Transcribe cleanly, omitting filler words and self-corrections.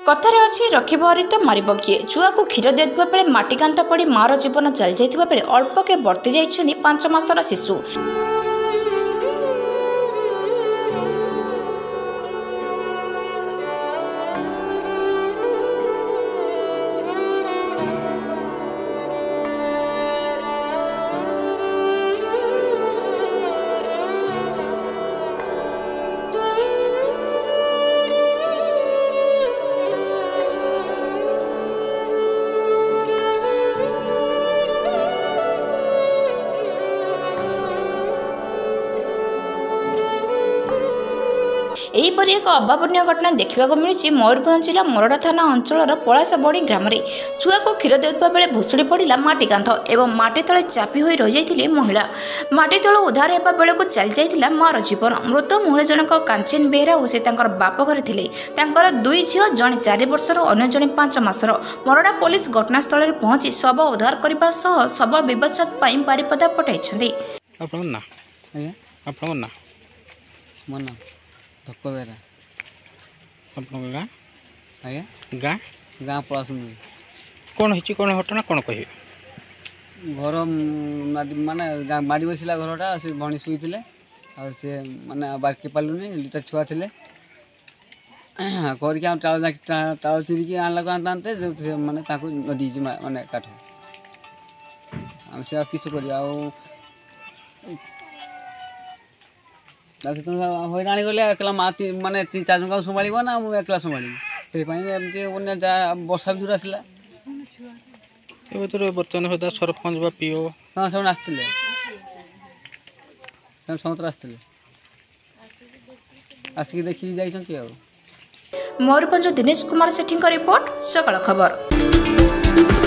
कथार अच्छी रखिबहरी तो मारिब किए। छुआ को क्षीर देउथिबा बेले माटी कांथ पड़ी मार जीवन चली जाइथिबा बेले अल्पके बर्ती जाइछन्ती 5 मासर शिशु। एहीपरि एक अभावन घटना देखा मिली मयूरभंज जिला मोरडा थाना अंचल पलाशबणी ग्राम में छुआ को क्षीर देउथिबा बेले भुशुड़ी पड़ा माटी कांथ एवं माटी तले चापी हो रही जाती महिला। माटी तल उद्धार होगा बेले को चली जाइथिला मार जीवन। मृत महिला जनक कांचन बेहरा और से बाप घर थे। दुई झील जड़े 4 वर्षर अन्य जड़े 5 मासर। मोरडा पुलिस घटनास्थल में पहुंची शव उद्धार करने सह शव व्यवच्छेद बारिपदा पठाई। धक्कबेरा आपन गाँ आज्ञा गाँ गाँ पलासुन कौन हो कौन घटना कौन कह घर माने माड़ी बसला घरटा से भणी शुईले सी माने बाकी पालुनी दुटा छुआ थे करके चाउल चिरिकी आणला आनते माने नदी माने काठ आम से किस कर हईराणी गले एकला माती माने 3-4 जन संभाल ना मुझे एकला संभाली वर्षा भी दूर आसला बर्तमान सुधा सरपंच बा पीओ हाँ सब आसते समस्त आसते आसिक देखी जाइए। मयूरभंज दिनेश कुमार सेठी रिपोर्ट सकल खबर।